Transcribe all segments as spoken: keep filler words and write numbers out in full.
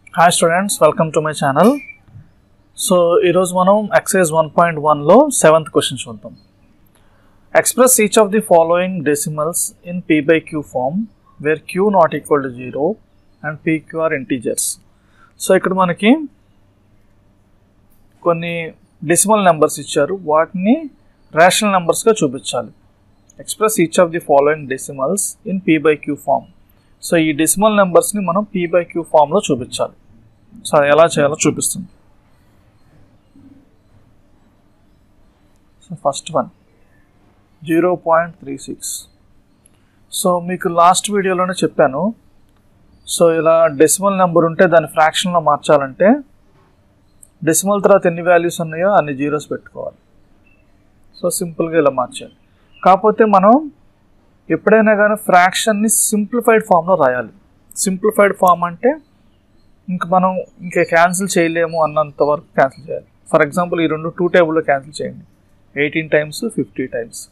Hi students, welcome to my channel. So, ఈరోజు మనం exercise one point one లో seventh question చూద్దాం. Express each of the following decimals in p by q form where q not equal to zero and pq are integers. So ఇక్కడ మనకి కొన్ని decimal numbers ఇచ్చారు, వాటిని rational నెంబర్స్గా చూపించాలి. Express each of the following decimals in p by q form. So ఈ decimal నెంబర్స్ని మనం p by q ఫామ్లో చూపించాలి. సో అది ఎలా చేయాలో చూపిస్తుంది. So first one zero point three six. So మీకు లాస్ట్ వీడియోలోనే చెప్పాను, సో ఇలా డెసిమల్ నెంబర్ ఉంటే దాన్ని ఫ్రాక్షన్లో మార్చాలంటే డెసిమల్ తర్వాత ఎన్ని వాల్యూస్ ఉన్నాయో అన్ని జీరోస్ పెట్టుకోవాలి. సో సింపుల్గా ఇలా మార్చాలి. కాకపోతే మనం ఎప్పుడైనా కానీ ఫ్రాక్షన్ని సింప్లిఫైడ్ ఫామ్లో రాయాలి. సింప్లిఫైడ్ ఫామ్ అంటే ఇంక మనం ఇంకా క్యాన్సిల్ చేయలేము అన్నంత వరకు క్యాన్సిల్ చేయాలి. ఫర్ ఎగ్జాంపుల్ ఈ రెండు టూ టేబుల్లో క్యాన్సిల్ చేయండి, ఎయిటీన్ టైమ్స్ ఫిఫ్టీ టైమ్స్.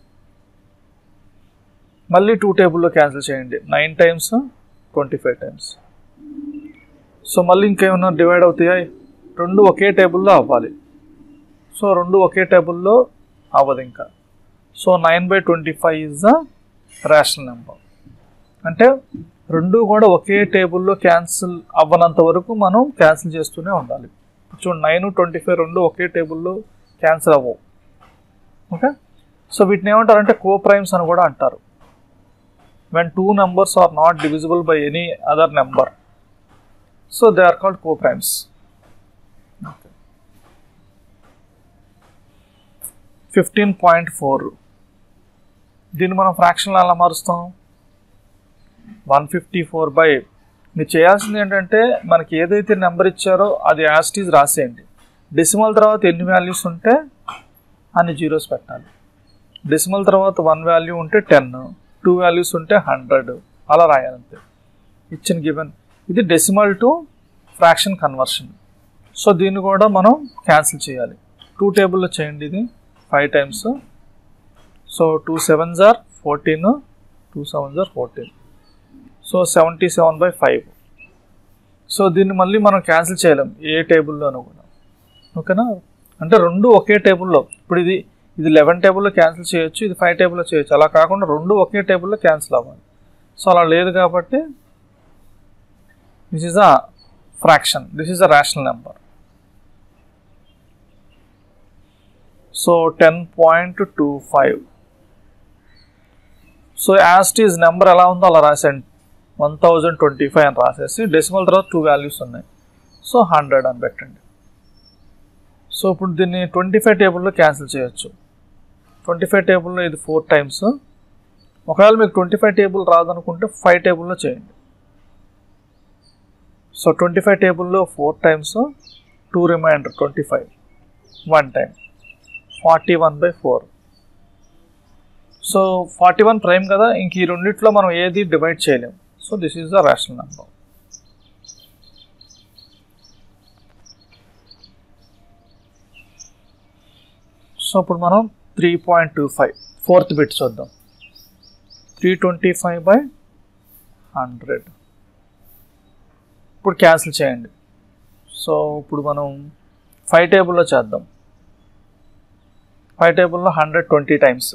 మళ్ళీ టూ టేబుల్లో క్యాన్సిల్ చేయండి, nine times twenty five times. So మళ్ళీ ఇంకేమైనా డివైడ్ అవుతాయా? రెండు ఒకే టేబుల్లో అవ్వాలి. సో రెండు ఒకే టేబుల్లో అవ్వదు ఇంకా. So nine by twenty five is the rational number. అంటే రెండు కూడా ఒకే టేబుల్లో క్యాన్సిల్ అవ్వనంత వరకు మనం క్యాన్సిల్ చేస్తూనే ఉండాలి. చూడండి, నైన్ ట్వంటీ ఫైవ్ రెండు ఒకే టేబుల్లో క్యాన్సిల్ అవ్వవు. ఓకే, సో వీటిని ఏమంటారంటే కో ప్రైమ్స్ అని కూడా అంటారు. When two numbers are not divisible by any other number, so they are called co primes. Fifteen point four, దీన్ని మనం ఫ్రాక్షన్లో ఎలా మారుస్తాం? వన్ ఫిఫ్టీ ఫోర్ బై, మీరు చేయాల్సింది ఏంటంటే మనకి ఏదైతే నెంబర్ ఇచ్చారో అది యాజ్ ఇట్ ఈజ్ రాసేయండి. డెసిమల్ తర్వాత ఎన్ని వాల్యూస్ ఉంటే అన్ని జీరోస్ పెట్టాలి. డెసిమల్ తర్వాత వన్ వాల్యూ ఉంటే టెన్, టూ వాల్యూస్ ఉంటే హండ్రెడ్, అలా రాయాలంతే. ఇచ్చిన గివెన్ ఇది decimal to fraction conversion. So దీన్ని కూడా మనం క్యాన్సిల్ చేయాలి. టూ టేబుల్లో చేయండి, ఇది five times. So two sevens are fourteen, two sevens are fourteen. So seventy seven by five. So దీన్ని మళ్ళీ మనం క్యాన్సిల్ చేయలేం ఏ టేబుల్లోనూ కూడా. ఓకేనా? అంటే రెండు ఒకే టేబుల్లో, ఇప్పుడు ఇది ఇది లెవెన్ టేబుల్లో క్యాన్సిల్ చేయొచ్చు, ఇది ఫైవ్ టేబుల్లో చేయొచ్చు. అలా కాకుండా రెండు ఒకే టేబుల్లో క్యాన్సిల్ అవ్వాలి. సో అలా లేదు కాబట్టి this is a fraction, this is a rational number. So ten point two five. So as it is number ఎలా ఉందో అలా రాసండి, వన్ థౌజండ్ ట్వంటీ ఫైవ్ అని రాసేసి డెసిమల్ తర్వాత టూ వాల్యూస్ ఉన్నాయి, సో హండ్రెడ్ అని పెట్టండి. సో ఇప్పుడు దీన్ని ట్వంటీ ఫైవ్ టేబుల్లో క్యాన్సిల్ చేయొచ్చు. ట్వంటీ ఫైవ్ టేబుల్లో ఇది ఫోర్ టైమ్స్. ఒకవేళ మీకు ట్వంటీ ఫైవ్ టేబుల్ రాదనుకుంటే ఫైవ్ టేబుల్లో చేయండి. సో ట్వంటీ ఫైవ్ టేబుల్లో four times, two reminder twenty five, one time, forty one by four. So forty one prime కదా, ఇంక ఈ రెండిట్లో మనం ఏది డివైడ్ చేయలేము. So this is the rational number. So ఇప్పుడు మనం three point two five fourth bit చూద్దాం. Three twenty five by hundred. ఇప్పుడు క్యాన్సిల్ చేయండి. సో ఇప్పుడు మనం ఫైవ్ టేబుల్లో చేద్దాం. ఫైవ్ టేబుల్లో hundred twenty times,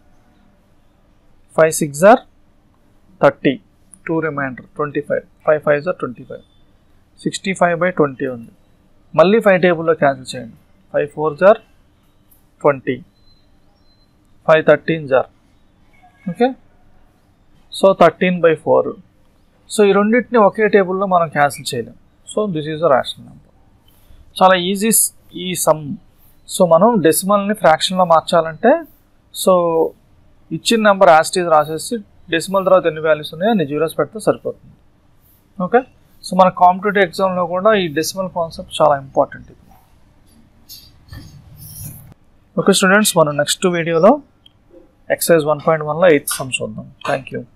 five six are thirty, two reminder twenty five, five five are twenty five, sixty five by twenty ఉంది. మళ్ళీ ఫైవ్ టేబుల్లో క్యాన్సిల్ చేయండి. ఫైవ్ ఫోర్ జార్ ట్వంటీ, ఫైవ్ థర్టీన్ జార్, okay. So thirteen by four. So ఈ రెండింటిని ఒకే టేబుల్లో మనం క్యాన్సిల్ చేయలేం. So this is a rational number. చాలా ఈజీ ఈ సమ్. సో మనం డెసిమల్ని ఫ్రాక్షన్లో మార్చాలంటే సో ఇచ్చిన నెంబర్ యాజ్ ఇట్ ఈజ్ రాసేసి డెసిమల్ తర్వాత ఎన్ని వాల్యూస్ ఉన్నాయో అన్ని జీరోస్ పెడితే సరిపోతుంది. ఓకే, సో మన కాంపిటేటివ్ ఎగ్జామ్లో కూడా ఈ డెసిమల్ కాన్సెప్ట్ చాలా ఇంపార్టెంట్. ఓకే స్టూడెంట్స్, మనం నెక్స్ట్ వీడియోలో ఎక్సర్సైజ్ వన్ పాయింట్ వన్లో ఎయిత్ సమ్ చూద్దాం. Thank you.